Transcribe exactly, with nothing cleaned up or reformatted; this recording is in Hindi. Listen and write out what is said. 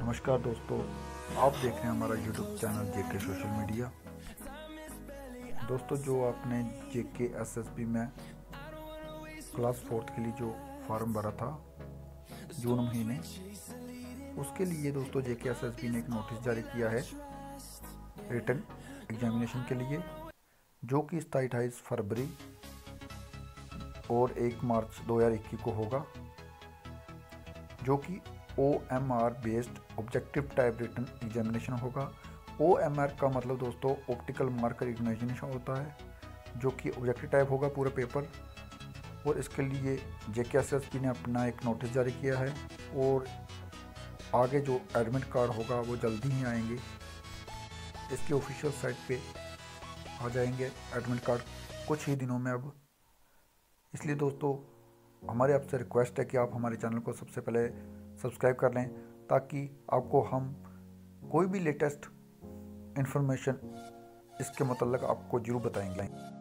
नमस्कार दोस्तों, आप देख रहे हैं हमारा YouTube channel JK social media. दोस्तों, जो आपने जेके एसएसबी में क्लास फोर्थ के लिए जो फॉर्म भरा था जून महीने, उसके लिए दोस्तों जेके एसएसबी ने एक नोटिस जारी किया है रिटन एग्जामिनेशन के लिए, जो कि सताईस अट्ठाईस फरवरी और एक मार्च दो हज़ार इक्कीस को होगा, जो कि O M R based objective type written examination होगा। ओ एम आर का मतलब दोस्तों ऑप्टिकल मार्कर एग्जामिनेशन होता है, जो कि ऑब्जेक्टिव टाइप होगा पूरा पेपर। और इसके लिए जेके एसएसबी ने अपना एक नोटिस जारी किया है और आगे जो एडमिट कार्ड होगा वो जल्दी ही आएंगे, इसके ऑफिशियल साइट पे आ जाएंगे एडमिट कार्ड कुछ ही दिनों में अब। इसलिए दोस्तों, हमारे आपसे रिक्वेस्ट है कि आप हमारे चैनल को सबसे पहले सब्सक्राइब कर लें, ताकि आपको हम कोई भी लेटेस्ट इन्फॉर्मेशन इसके मतलब आपको ज़रूर बताएंगे।